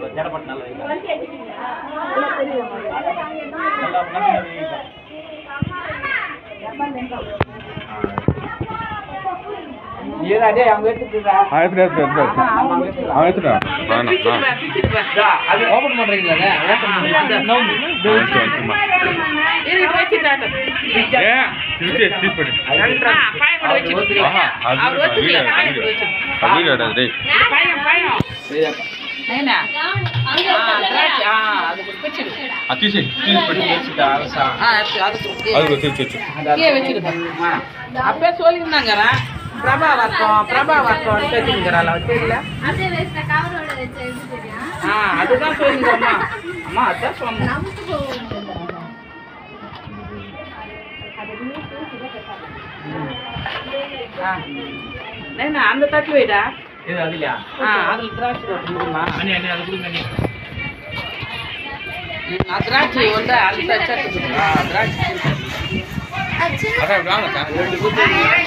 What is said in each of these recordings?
ஜடப்பட்டு நல்லா ஏதாடே அவங்க எடுத்துட்டா எடுத்து அவன் எடுத்துட்டான் அது ஓபன் பண்றீங்களா ஓபன் பண்ணி நவுந்து இருக்கு வெச்சிட்டாட்ட ஏ தீஸ் பண்ணு பாயம் கூட வெச்சிட்டு அவர் வெச்சிட்டு பாயம் கூட வெச்சிட்டு வீடியோ எடுடா டேய் பாயம் நைனா அது வெச்சிடு தீஸ் பண்ணி வச்சுட்டா அது வெச்சு கீழே வெச்சிடு அப்பே சொல்லிருந்தாங்கறா பிரபாவர்த்தம் கேட்டுங்கறால தெரியல அதே வேஸ்ட் கவரோட வெச்சு எடுத்துட்டியா அதுதான் சொல்லுங்கம்மா அம்மா அதான் சொன்னேன் நமக்கு போகுது நைனா அந்த தட்டு வைடா இது அதுலயா அதுல திராட்சை ரொட்டி இருக்குமா அண்ணி அண்ணி அது கொடுங்க அண்ணி திராட்சை வந்து அந்த சட்டு திராட்சை அதான் வாங்க ரெண்டு குத்து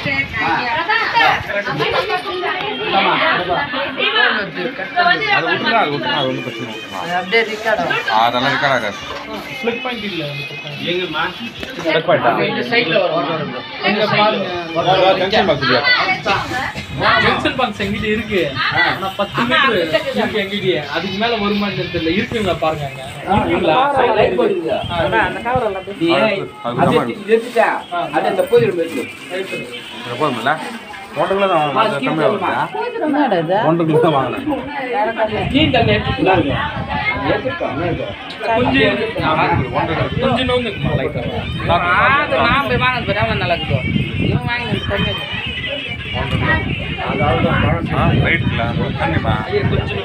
அது விட்டுறா அது ஒன்றும் பிரச்சனை இல்லை அப்படியே ரிக்கார்ட் அதெல்லாம் ரெக்கார்ட் ஆகாது ஸ்பிளிட் பாயிண்ட் இல்ல எங்கம்மா ரெக் பாயிண்டா இந்த சைடுல வரும் எங்க பாருங்க ஜங்ஷன் பாக்ஸ் இல்லையா ஜங்ஷன் பாக்ஸ் எங்கிட்ட இருக்கு ஆனா 10 மீட்டர் இருக்கு எங்கிட்ட அதுக்கு மேல வருமானு தெரியல இருக்குங்க பாருங்க அங்க லைட் போடுங்க அந்த கவர் எல்லாம் அது எடுத்துட்டா அது அந்த போயிடும் வெச்சு போதுமில்ல ஒன்றுக்குள்ள தான் கம்மியாக வருதா என்னடா இது ஒன்றுக்குள்ள தான் வாங்கினேன் நீ தண்ணி எடுத்துக்கலாம் கொஞ்சம் நோந்துக்குமா லைட்டா அது நான் போய் வாங்க போறேன் நல்லா இருக்கும் இவன் வாங்கி தண்ணி ரைட்ல கண்டிப்பா கொஞ்சம்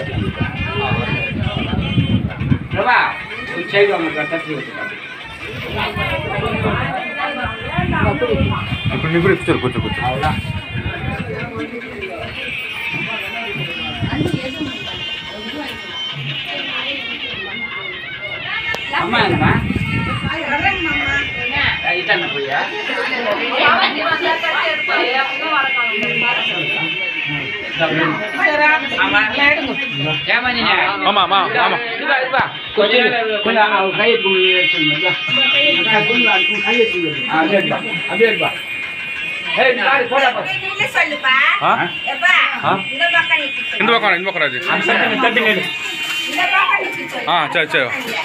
பிரபா ஒரு சைடு வாங்க தட்டி வச்சுக்கலாம் ఇప్పుడు ఇప్పుడు కూర్చో కూర్చో కూర్చో அம்மா என்னமா இட்டான போயா ஆமா ஆமா ஆமா கொஞ்சம் கையை இந்த பக்கம் ராஜு சரி சரி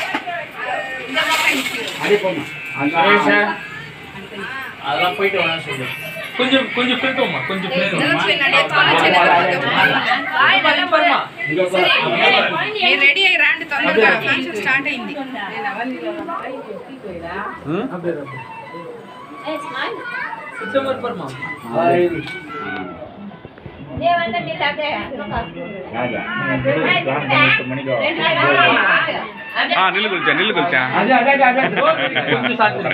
அதெல்லாம் போயிட்டு வேணா சொல்லு கொஞ்சம் கொஞ்சம் பிரிட்டோமா கொஞ்சம் రెడీ అయ్యి రాండి తొందరగా ఫంక్షన్ స్టార్ట్ అయింది సిస్టమర్ పర్మా దేవంటే నీ దగ్గర நில்லு குளிச்சா கொஞ்சம் சாப்பிட்டு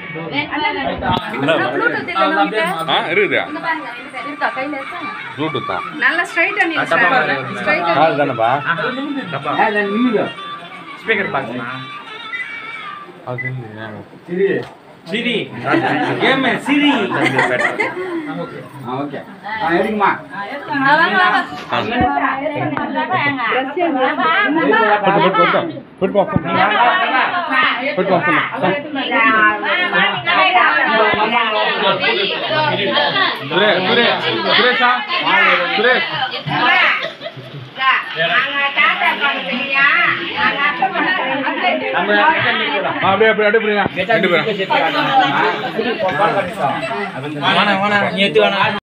இருக்குதா இருக்கா கையில இருக்கா ப்ளூடூத்தா நல்லா ஸ்ட்ரைட்டா நில்லு ஸ்ட்ரைட்டா கால் தானப்பா ஸ்பீக்கர் பாக்கமா அது சிரி கேம் சிரி ஓகே ஓகே எடுக்குமா அப்படியே